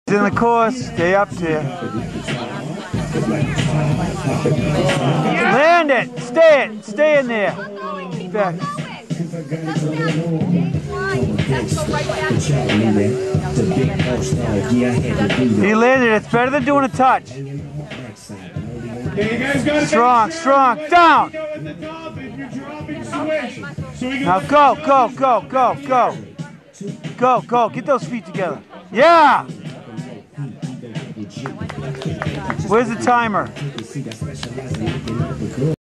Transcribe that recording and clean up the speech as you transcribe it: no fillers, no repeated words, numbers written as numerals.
In the course, stay up there. Land it, stay in there. Back. He landed, it's better than doing a touch. Strong, down. Now go, get those feet together. Yeah! Where's the timer?